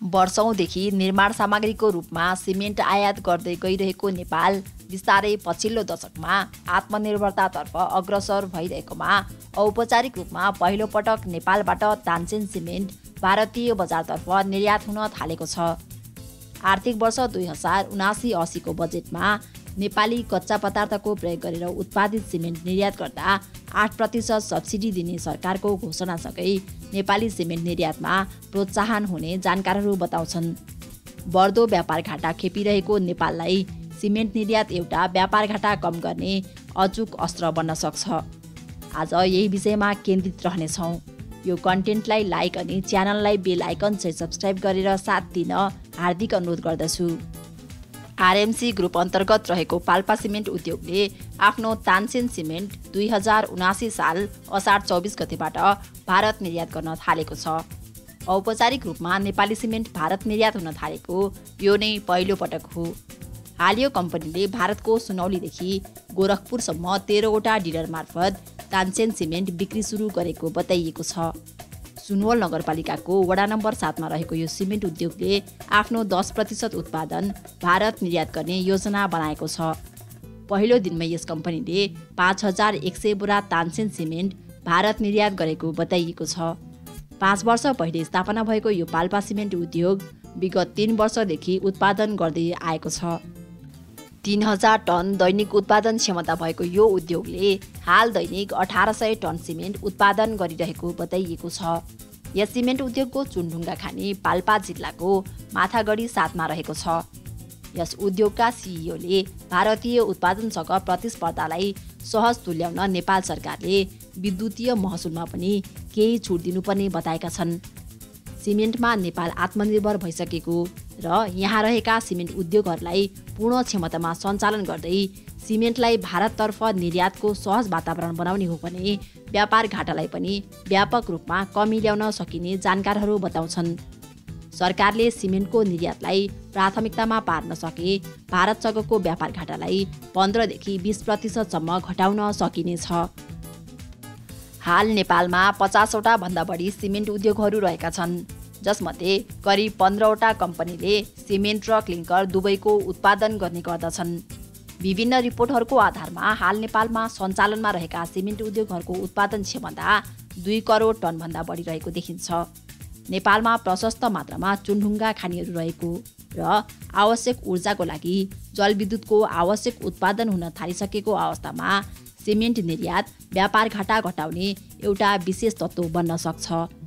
वर्षौंदेखि निर्माण सामग्रीको रूपमा सिमेन्ट आयात गर्दै गइरहेको नेपाल बिस्तारै पछिल्लो दशकमा आत्मनिर्भरतातर्फ अग्रसर भइरहेकोमा औपचारिक रूपमा पहिलो पटक नेपालबाट तानसेन सिमेन्ट भारतीय बजारतर्फ निर्यात हुन थालेको छ। आर्थिक वर्ष 2079-80 को बजेटमा नेपाली कच्चा पदार्थको प्रयोग गरेर उत्पादित सिमेन्ट निर्यात गर्दा 8% सब्सिडी दिने सरकारको घोषणासँगै नेपाली सिमेन्ट निर्यातमा प्रोत्साहन हुने जानकारहरू बताउँछन्। बढ्दो व्यापार घाटा खेपिरहेको नेपाललाई सिमेन्ट निर्यात एउटा व्यापार घाटा कम गर्ने अचूक अस्त्र बन्न सक्छ। आज यही विषयमा केन्द्रित रहनेछौँ। यो कन्टेन्टलाई लाइक अनि च्यानललाई बेल आइकन चाहिँ सब्स्क्राइब गरेर साथ दिन हार्दिक अनुरोध गर्दछु। आरएमसी ग्रुप अन्तर्गत रहेको पाल्पा सिमेन्ट उद्योगले आफ्नो तानसेन सिमेन्ट 2079 साल असार 24 गतेबाट भारत निर्यात गर्न थालेको छ। औपचारिक रूपमा नेपाली सिमेन्ट भारत निर्यात हुन थालेको यो नै पहिलो पटक हो। हाल यो कम्पनीले भारतको सुनौलीदेखि गोरखपुरसम्म 13वटा डिलर मार्फत तानसेन सिमेन्ट बिक्री सुरु गरेको बताइएको छ। सुनवल नगरपालिकाको वडा नम्बर 7 मा रहेको यो सिमेन्ट उद्योगले आफ्नो 10% उत्पादन भारत निर्यात गर्ने योजना बनाएको छ। पहिलो दिनमै यस कम्पनीले 5100 बोरा तानसेन सिमेन्ट भारत निर्यात गरेको बताइएको छ। 5 वर्ष पहिले स्थापना भएको यो पाल्पा सिमेन्ट उद्योग विगत 3 वर्षदेखि उत्पादन गर्दै आएको छ। 3000 टन दैनिक उत्पादन क्षमता भएको यो उद्योगले हाल दैनिक 1800 टन सिमेन्ट उत्पादन गरिरहेको बताइएको छ। यस सिमेन्ट उद्योगको चुनढुङ्गा खानी पाल्पा जिल्लाको माथागढी 7 मा रहेको छ। यस उद्योगका सिइओले भारतीय उत्पादनसँग प्रतिस्पर्धालाई सहज तुल्याउन नेपाल सरकारले विद्युतीय महसुलमा पनि केही छुट दिनुपर्ने बताएका छन्। सिमेन्टमा नेपाल आत्मनिर्भर भइसकेको र यहाँ रहेका सिमेन्ट उद्योगहरूलाई पूर्ण क्षमतामा सञ्चालन गर्दै सिमेन्टलाई भारततर्फ निर्यातको सहज वातावरण बनाउने हो भने व्यापार घाटालाई पनि व्यापक रूपमा कमी ल्याउन सकिने जानकारहरू बताउँछन्। सरकारले सिमेन्टको निर्यातलाई प्राथमिकतामा पार्न सके भारतसँगको व्यापार घाटालाई 15 देखि 20% सम्म घटाउन सकिनेछ। हाल नेपालमा 50वटा भन्दा बढी सिमेन्ट उद्योगहरू रहेका छन्, जसमध्ये करिब 15वटा कम्पनीले सिमेन्ट र क्लिङ्कर दुवैको उत्पादन गर्ने गर्दछन्। विभिन्न रिपोर्टहरूको आधारमा हाल नेपालमा सञ्चालनमा रहेका सिमेन्ट उद्योगहरूको उत्पादन क्षमता 2 करोड टनभन्दा बढी रहेको देखिन्छ। नेपालमा प्रशस्त मात्रामा चुनढुङ्गा खानीहरू रहेको र आवश्यक ऊर्जाको लागि जलविद्युतको आवश्यक उत्पादन हुन थालिसकेको अवस्थामा सिमेन्ट निर्यात व्यापार घाटा घटाउने एउटा विशेष तत्त्व बन्न सक्छ।